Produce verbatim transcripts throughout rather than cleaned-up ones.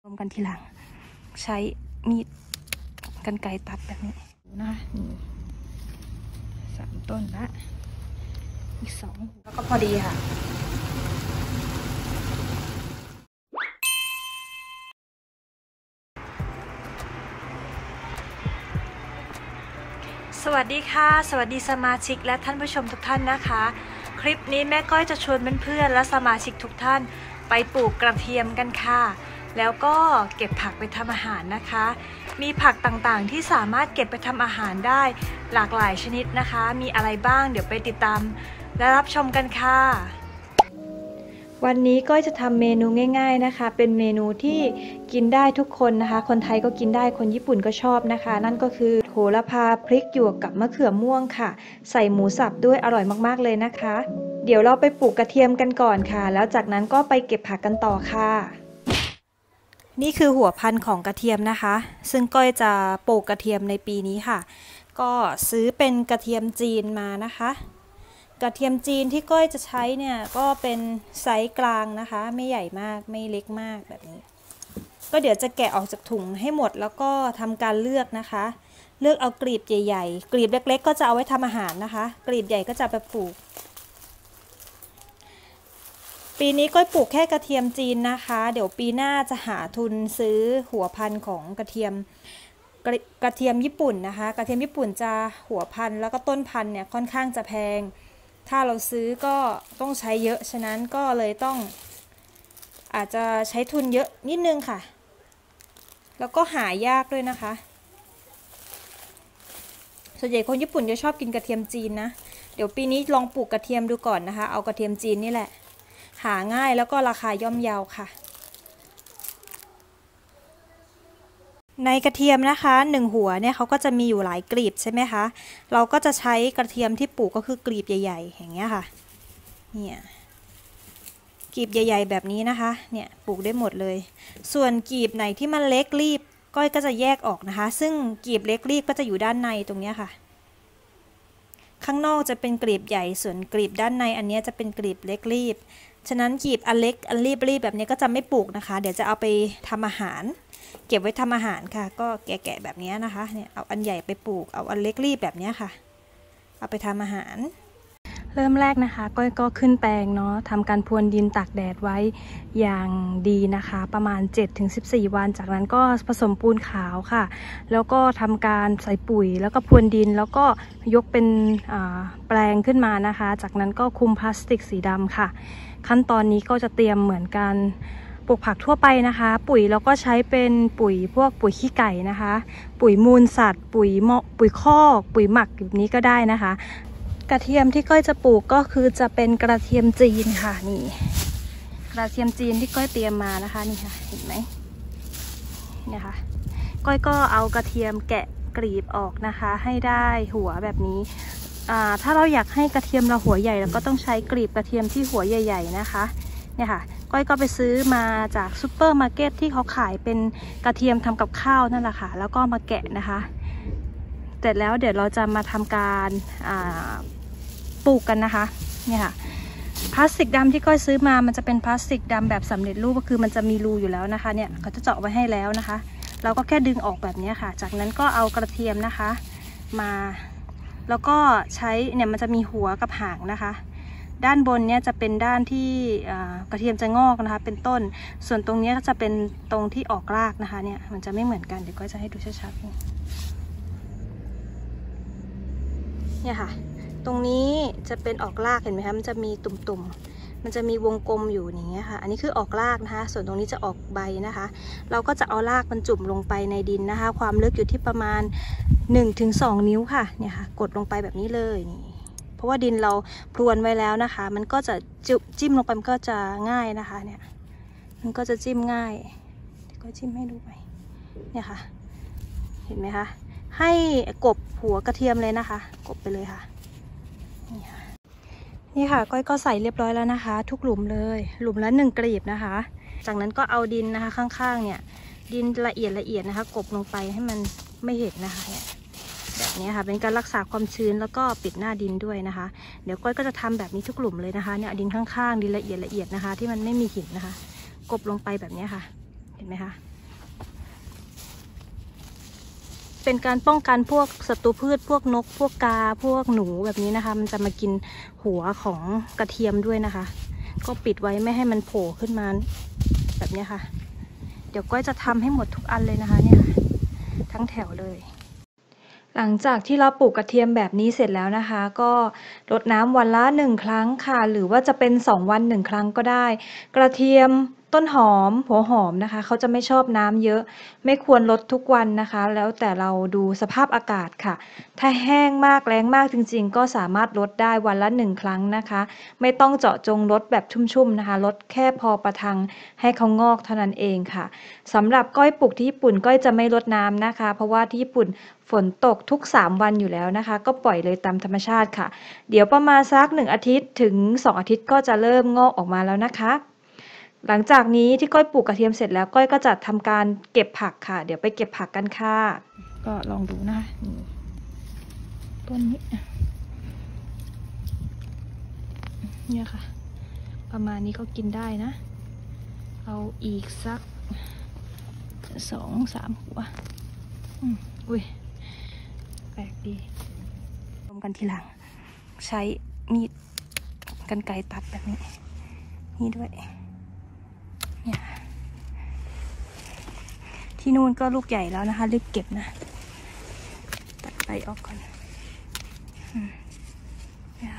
มกันทีหลังใช้มีดกรรไกรตัดแบบนี้นะนี่สามต้นละอีกสองแล้วก็พอดีค่ะสวัสดีค่ะสวัสดีสมาชิกและท่านผู้ชมทุกท่านนะคะคลิปนี้แม่ก้อยจะชวนเพื่อนๆและสมาชิกทุกท่านไปปลูกกระเทียมกันค่ะแล้วก็เก็บผักไปทำอาหารนะคะมีผักต่างๆที่สามารถเก็บไปทำอาหารได้หลากหลายชนิดนะคะมีอะไรบ้างเดี๋ยวไปติดตามและรับชมกันค่ะวันนี้ก้อยจะทำเมนูง่ายๆนะคะเป็นเมนูที่กินได้ทุกคนนะคะคนไทยก็กินได้คนญี่ปุ่นก็ชอบนะคะนั่นก็คือโหระพาพริกหยวกกับมะเขือม่วงค่ะใส่หมูสับด้วยอร่อยมากๆเลยนะคะเดี๋ยวเราไปปลูกกระเทียมกันก่อนค่ะแล้วจากนั้นก็ไปเก็บผักกันต่อค่ะนี่คือหัวพันธุ์ของกระเทียมนะคะซึ่งก้อยจะปลูกกระเทียมในปีนี้ค่ะก็ซื้อเป็นกระเทียมจีนมานะคะกระเทียมจีนที่ก้อยจะใช้เนี่ยก็เป็นไซส์กลางนะคะไม่ใหญ่มากไม่เล็กมากแบบนี้ก็เดี๋ยวจะแกะออกจากถุงให้หมดแล้วก็ทำการเลือกนะคะเลือกเอากลีบใหญ่ๆกลีบเล็กๆก็จะเอาไว้ทำอาหารนะคะกลีบใหญ่ก็จะไปปลูกปีนี้ก้อยปลูกแค่กระเทียมจีนนะคะเดี๋ยวปีหน้าจะหาทุนซื้อหัวพันธุ์ของกระเทียมกระกระเทียมญี่ปุ่นนะคะกระเทียมญี่ปุ่นจะหัวพันธุ์แล้วก็ต้นพันธุ์เนี่ยค่อนข้างจะแพงถ้าเราซื้อก็ต้องใช้เยอะฉะนั้นก็เลยต้องอาจจะใช้ทุนเยอะนิดนึงค่ะแล้วก็หายากด้วยนะคะส่วนใหญ่คนญี่ปุ่นจะชอบกินกระเทียมจีนนะเดี๋ยวปีนี้ลองปลูกกระเทียมดูก่อนนะคะเอากระเทียมจีนนี่แหละหาง่ายแล้วก็ราคาย่อมเยาค่ะในกระเทียมนะคะหนึ่งหัวเนี่ยเขาก็จะมีอยู่หลายกลีบใช่ไหมคะเราก็จะใช้กระเทียมที่ปลูกก็คือกลีบใหญ่ๆอย่างเงี้ยค่ะเนี่ยกลีบใหญ่ๆแบบนี้นะคะเนี่ยปลูกได้หมดเลยส่วนกลีบไหนที่มันเล็กรีบก้อยก็จะแยกออกนะคะซึ่งกลีบเล็กรีบก็จะอยู่ด้านในตรงนี้ค่ะข้างนอกจะเป็นกลีบใหญ่ส่วนกลีบด้านในอันนี้จะเป็นกลีบเล็กรีบฉะนั้นกลีบอันเล็กอันรีบรีบแบบนี้ก็จะไม่ปลูกนะคะเดี๋ยวจะเอาไปทำอาหารเก็บไว้ทำอาหารค่ะก็แกะๆแบบนี้นะคะเนี่ยเอาอันใหญ่ไปปลูกเอาอันเล็กรีบแบบนี้ค่ะเอาไปทำอาหารเริ่มแรกนะคะก้อยก็ขึ้นแปลงเนาะทำการพรวนดินตากแดดไว้อย่างดีนะคะประมาณ เจ็ดถึงสิบสี่ วันจากนั้นก็ผสมปูนขาวค่ะแล้วก็ทำการใส่ปุ๋ยแล้วก็พรวนดินแล้วก็ยกเป็นแปลงขึ้นมานะคะจากนั้นก็คลุมพลาสติกสีดำค่ะขั้นตอนนี้ก็จะเตรียมเหมือนกันปลูกผักทั่วไปนะคะปุ๋ยเราก็ใช้เป็นปุ๋ยพวกปุ๋ยขี้ไก่นะคะปุ๋ยมูลสัตว์ปุ๋ยเมาะปุ๋ยคอกปุ๋ยหมักแบบนี้ก็ได้นะคะกระเทียมที่ก้อยจะปลูกก็คือจะเป็นกระเทียมจีนค่ะนี่กระเทียมจีนที่ก้อยเตรียมมานะคะนี่ค่ะเห็นไหมเนี่ยค่ะก้อยก็เอากระเทียมแกะกลีบออกนะคะให้ได้หัวแบบนี้ถ้าเราอยากให้กระเทียมเราหัวใหญ่เราก็ต้องใช้กลีบกระเทียมที่หัวใหญ่ๆนะคะเนี่ยค่ะก้อยก็ไปซื้อมาจากซูเปอร์มาร์เก็ตที่เขาขายเป็นกระเทียมทำกับข้าวนั่นแหละค่ะแล้วก็มาแกะนะคะเสร็จแล้วเดี๋ยวเราจะมาทำการปลูกกันนะคะเนี่ยค่ะพลาสติกดำที่ก้อยซื้อมามันจะเป็นพลาสติกดำแบบสำเร็จรูปก็คือมันจะมีรูอยู่แล้วนะคะเนี่ยเขาจะเจาะไว้ให้แล้วนะคะเราก็แค่ดึงออกแบบนี้ค่ะจากนั้นก็เอากระเทียมนะคะมาแล้วก็ใช้เนี่ยมันจะมีหัวกับหางนะคะด้านบนเนี่ยจะเป็นด้านที่กระเทียมจะงอกนะคะเป็นต้นส่วนตรงนี้ก็จะเป็นตรงที่ออกรากนะคะเนี่ยมันจะไม่เหมือนกันเดี๋ยวก็จะให้ดูชัดๆเนี่ยค่ะตรงนี้จะเป็นออกรากเห็นไหมคะมันจะมีตุ่มๆมันจะมีวงกลมอยู่อย่างเงี้ยค่ะอันนี้คือออกรากนะคะส่วนตรงนี้จะออกใบนะคะเราก็จะเอารากมันจุ่มลงไปในดินนะคะความลึกอยู่ที่ประมาณ หนึ่งถึงสอง นิ้วค่ะเนี่ยค่ะกดลงไปแบบนี้เลยนี่เพราะว่าดินเราพรวนไว้แล้วนะคะมันก็จะจิ้มลงไปมันก็จะง่ายนะคะเนี่ยมันก็จะจิ้มง่ายก็จิ้มให้ดูไปเนี่ยค่ะเห็นไหมคะให้กบหัวกระเทียมเลยนะคะกบไปเลยค่ะนี่ค่ะนี่ค่ะก้อยก็ใส่เรียบร้อยแล้วนะคะทุกหลุมเลยหลุมละหนึ่งกลีบนะคะจากนั้นก็เอาดินนะคะข้างๆเนี่ยดินละเอียดละเอียดนะคะกบลงไปให้มันไม่เห็นนะคะเนี่ยแบบนี้ค่ะเป็นการรักษาความชื้นแล้วก็ปิดหน้าดินด้วยนะคะเดี๋ยวก้อยก็จะทำแบบนี้ทุกหลุมเลยนะคะเนี่ยดินข้างๆดินละเอียดละเอียดนะคะที่มันไม่มีหินนะคะกบลงไปแบบนี้ค่ะเห็นไหมคะเป็นการป้องกันพวกศัตรูพืชพวกนกพวกกาพวกหนูแบบนี้นะคะมันจะมากินหัวของกระเทียมด้วยนะคะก็ปิดไว้ไม่ให้มันโผล่ขึ้นมาแบบนี้ค่ะเดี๋ยวก้อยจะทำให้หมดทุกอันเลยนะคะเนี่ยทั้งแถวเลยหลังจากที่เราปลูกกระเทียมแบบนี้เสร็จแล้วนะคะก็รดน้ำวันละหนึ่งครั้งค่ะหรือว่าจะเป็นสองวันหนึ่งครั้งก็ได้กระเทียมต้นหอมหัวหอมนะคะเขาจะไม่ชอบน้ำเยอะไม่ควรลดทุกวันนะคะแล้วแต่เราดูสภาพอากาศค่ะถ้าแห้งมากแล้งมากจริงๆก็สามารถลดได้วันละหนึ่งครั้งนะคะไม่ต้องเจาะจงลดแบบชุ่มๆนะคะลดแค่พอประทังให้เขางอกเท่านั้นเองค่ะสำหรับก้อยปลูกที่ญี่ปุ่นก้อยจะไม่ลดน้ำนะคะเพราะว่าที่ญี่ปุ่นฝนตกทุกสามวันอยู่แล้วนะคะก็ปล่อยเลยตามธรรมชาติค่ะเดี๋ยวประมาณสักหนึ่งอาทิตย์ถึงสองอาทิตย์ก็จะเริ่มงอกออกมาแล้วนะคะหลังจากนี้ที่ก้อยปลูกกระเทียมเสร็จแล้วก้อยก็จะทำการเก็บผักค่ะเดี๋ยวไปเก็บผักกันค่ะก็ลองดูนะคะต้นนี้เนี่ยค่ะประมาณนี้ก็กินได้นะเอาอีกสักสองสามหัวอุ้ยแปลกดีรวมกันทีหลังใช้มีดกรรไกรตัดแบบนี้นี่ด้วยเนี่ยที่นู่นก็ลูกใหญ่แล้วนะคะรีบเก็บนะตัดใบออกก่อนเนี่ย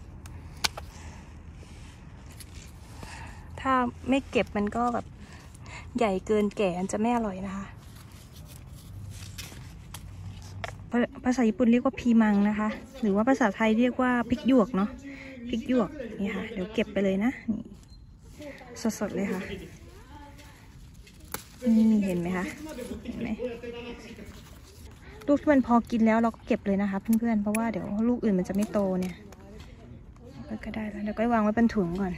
ถ้าไม่เก็บมันก็แบบใหญ่เกินแก่มันจะไม่อร่อยนะคะภาษาญี่ปุ่นเรียกว่าพีมังนะคะหรือว่าภาษาไทยเรียกว่าพริกหยวกเนาะพริกหยวกนี่ค่ะเดี๋ยวเก็บไปเลยนะนี่สดๆเลยค่ะนี่เห็นไหมคะเห็นไหมลูกที่มันพอกินแล้วเราก็เก็บเลยนะคะเพื่อนๆเพราะว่าเดี๋ยวลูกอื่นมันจะไม่โตเนี่ยก็ได้แล้วเดี๋ยวก็วางไว้เป็นถุงก่อน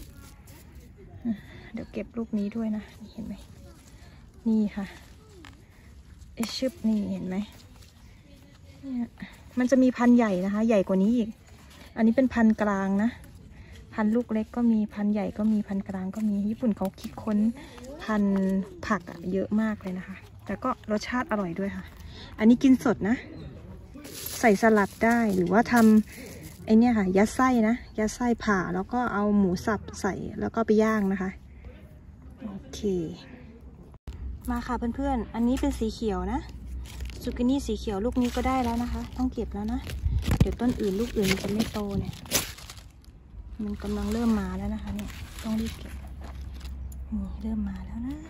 เดี๋ยวเก็บลูกนี้ด้วยนะเห็นไหมนี่ค่ะไอชิปนี่เห็นไหมเนี่ยมันจะมีพันธุ์ใหญ่นะคะใหญ่กว่านี้อีกอันนี้เป็นพันธุ์กลางนะพันธุ์ลูกเล็กก็มีพันธุ์ใหญ่ก็มีพันธุ์กลางก็มีญี่ปุ่นเขาคิดค้นพันธุ์ผักอะเยอะมากเลยนะคะแต่ก็รสชาติอร่อยด้วยค่ะอันนี้กินสดนะใส่สลัดได้หรือว่าทำไอเนี่ยค่ะยัดไส้นะยัดไส้ผ่าแล้วก็เอาหมูสับใส่แล้วก็ไปย่างนะคะโอเคมาค่ะเพื่อนๆอันนี้เป็นสีเขียวนะซูกินี่สีเขียวลูกนี้ก็ได้แล้วนะคะต้องเก็บแล้วนะเดี๋ยวต้นอื่นลูกอื่นมันจะไม่โตเนี่ยมันกำลังเริ่มมาแล้วนะคะเนี่ยต้องรีบเก็บนี่เริ่มมาแล้วนะ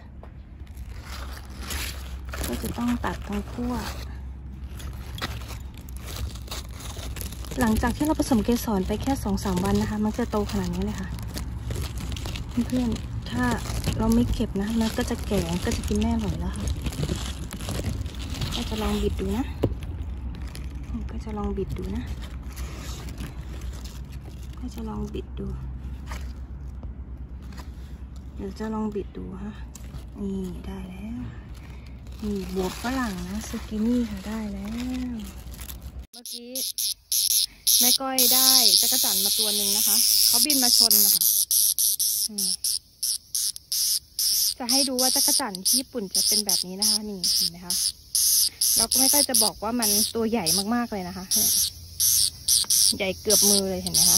ก็จะต้องตัดตรงขั้วหลังจากที่เราผสมเกสรไปแค่สองสามวันนะคะมันจะโตขนาดนี้เลยค่ะเพื่อนๆถ้าเราไม่เก็บนะมันก็จะแก่ก็จะกินแม่อร่อยแล้วค่ะก็จะลองบิดดูนะก็จะลองบิดดูนะก็จะลองบิดดูเดี๋ยวจะลองบิดดูฮะนี่ได้แล้วนี่บวบฝรั่งนะซูกินี่ค่ะได้แล้วเมื่อกี้แม่ก้อยได้จักรจั่นมาตัวหนึ่งนะคะเขาบินมาชนนะคะจะให้ดูว่าจักรจั่นที่ญี่ปุ่นจะเป็นแบบนี้นะคะนี่เห็นไหมคะเราก็ไม่ค่อยจะบอกว่ามันตัวใหญ่มากๆเลยนะคะใหญ่เกือบมือเลยเห็นไหมคะ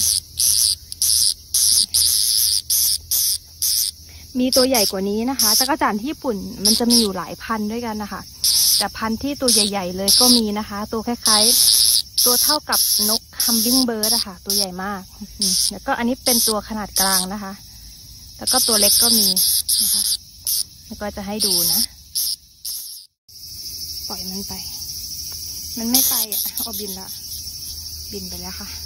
มีตัวใหญ่กว่านี้นะคะจักรจั่นที่ญี่ปุ่นมันจะมีอยู่หลายพันด้วยกันนะคะแต่พันที่ตัวใหญ่ๆเลยก็มีนะคะตัวคล้ายๆตัวเท่ากับนกฮัมบิงเบิร์ดอะค่ะตัวใหญ่มากแล้วก็อันนี้เป็นตัวขนาดกลางนะคะแล้วก็ตัวเล็กก็มีนะคะแล้วก็จะให้ดูนะปล่อยมันไปมันไม่ไปอ่ะเอาบินละบินไปแล้วค่ะ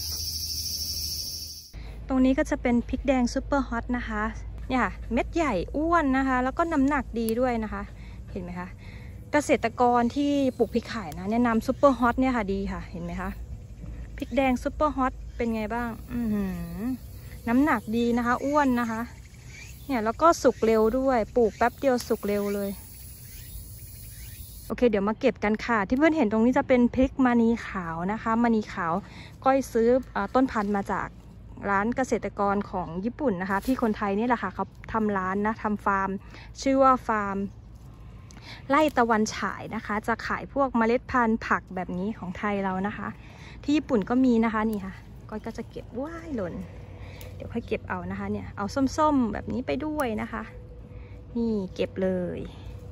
ตรงนี้ก็จะเป็นพริกแดงซุปเปอร์ฮอตนะคะเนี่ยเม็ดใหญ่อ้วนนะคะแล้วก็น้ำหนักดีด้วยนะคะเห็นไหมคะเกษตรกรที่ปลูกพริกขายนะแนะนำซุปเปอร์ฮอตเนี่ยค่ะดีค่ะเห็นไหมคะพริกแดงซุปเปอร์ฮอตเป็นไงบ้างอือน้ำหนักดีนะคะอ้วนนะคะเนี่ยแล้วก็สุกเร็วด้วยปลูกแป๊บเดียวสุกเร็วเลยโอเคเดี๋ยวมาเก็บกันค่ะที่เพื่อนเห็นตรงนี้จะเป็นพริกมณีขาวนะคะมณีขาวก้อยซื้อต้นพันธุ์มาจากร้านเกษตรกรของญี่ปุ่นนะคะที่คนไทยนี่แหละค่ะเขาทำร้านนะทำฟาร์มชื่อว่าฟาร์มไร่ตะวันฉายนะคะจะขายพวกเมล็ดพันธุ์ผักแบบนี้ของไทยเรานะคะที่ญี่ปุ่นก็มีนะคะนี่ค่ะก้อยก็จะเก็บว้ายหล่นเดี๋ยวค่อยเก็บเอานะคะเนี่ยเอาส้มๆแบบนี้ไปด้วยนะคะนี่เก็บเลย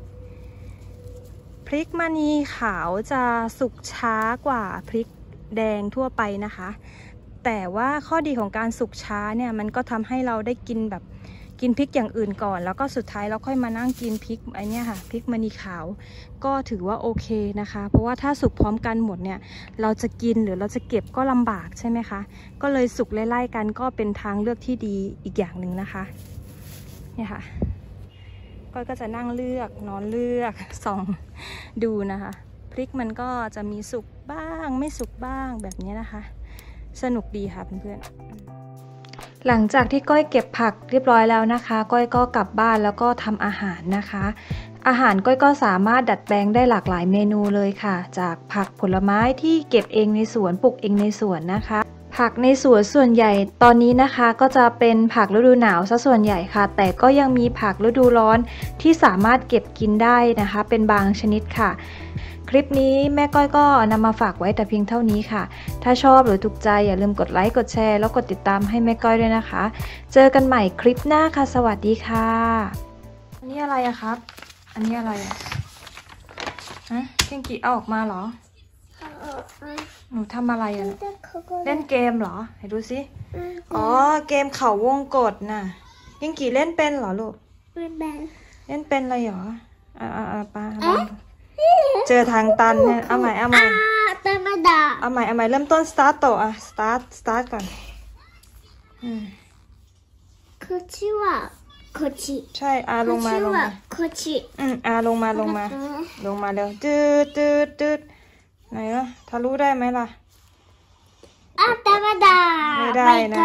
พริกมณีขาวจะสุกช้ากว่าพริกแดงทั่วไปนะคะแต่ว่าข้อดีของการสุกช้าเนี่ยมันก็ทำให้เราได้กินแบบกินพริกอย่างอื่นก่อนแล้วก็สุดท้ายเราค่อยมานั่งกินพริกไอเนี้ยค่ะพริกมณีขาวก็ถือว่าโอเคนะคะเพราะว่าถ้าสุกพร้อมกันหมดเนี่ยเราจะกินหรือเราจะเก็บก็ลำบากใช่ไหมคะก็เลยสุกไล่ๆกันก็เป็นทางเลือกที่ดีอีกอย่างหนึ่งนะคะเนี่ยค่ะก้อยก็จะนั่งเลือกนอนเลือกส่องดูนะคะพริกมันก็จะมีสุกบ้างไม่สุกบ้างแบบนี้นะคะสนุกดีค่ะเพื่อนๆหลังจากที่ก้อยเก็บผักเรียบร้อยแล้วนะคะก้อยก็กลับบ้านแล้วก็ทำอาหารนะคะอาหารก้อยก็สามารถดัดแปลงได้หลากหลายเมนูเลยค่ะจากผักผลไม้ที่เก็บเองในสวนปลูกเองในสวนนะคะผักในสวนส่วนใหญ่ตอนนี้นะคะก็จะเป็นผักฤดูหนาวซะส่วนใหญ่ค่ะแต่ก็ยังมีผักฤดูร้อนที่สามารถเก็บกินได้นะคะเป็นบางชนิดค่ะคลิปนี้แม่ก้อยก็นำมาฝากไว้แต่เพียงเท่านี้ค่ะถ้าชอบหรือถูกใจอย่าลืมกดไลค์กดแชร์แล้วกดติดตามให้แม่ก้อยด้วยนะคะเจอกันใหม่คลิปหน้าค่ะสวัสดีค่ะอันนี้อะไรอะครับอันนี้อะไรอะฮะเก่งกี่เอาออกมาเหรอหนูทำอะไรอะเล่นเกมเหรอให้ดูสิอ๋อเกมเขาวงกตน่ะเก่งกี่เล่นเป็นเหรอลูกเล่นเป็นเล่นเป็นอะไรเหรออ่าอ่าปาเจอทางตันเนี่ยเอาใหม่เอาใหม่เอาใหม่เอาใหม่เริ่มต้นสตาร์ทโตอ่ะสตาร์ทสตาร์ทก่อนอืมこっちはこっちใช่อาลงมาลงมาこっちอืมอาลงมาลงมาลงมาเร็วตืดตืดตืดไหนล่ะทะลุได้ไหมล่ะอ่ะダメだไม่ได้นะ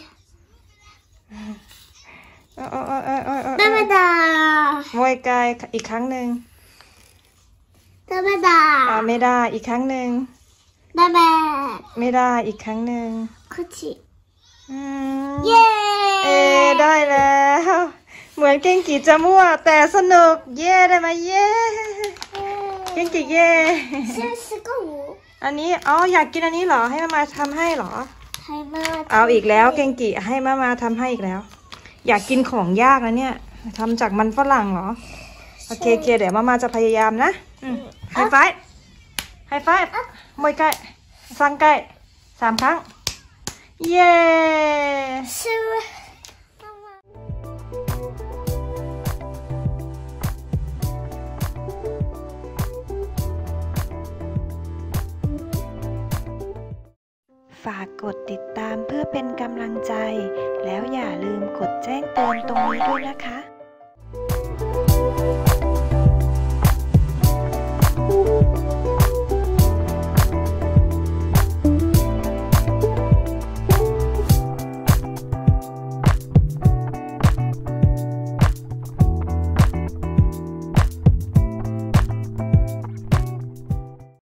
เออเออเออเออเออダメだมวยกายอีกครั้งหนึ่งダメだอ่าไม่ได้อีกครั้งหนึ่งダメไม่ได้อีกครั้งหนึ่งこっちอืมเย้เอได้แล้วเหมือนเก่งกี่จะมั่วแต่สนุกเย่ได้ไหมเย่เก่งกี่เย่อันนี้อ๋ออยากกินอันนี้เหรอให้มามาทำให้เหรอให้มาเอาอีกแล้วเก่งกี่ให้มามาทำให้อีกแล้วอยากกินของยากนะเนี่ยทำจากมันฝรั่งเหรอโอเคโอเคเดี๋ยวมามาจะพยายามนะไฮไฟว์ไฮไฟว์มวยไก่สั่งไก่สามครั้งเย้ฝากกดติดตามเพื่อเป็นกำลังใจแล้วอย่าลืมกดแจ้งเตือนตรงนี้ด้วยนะคะ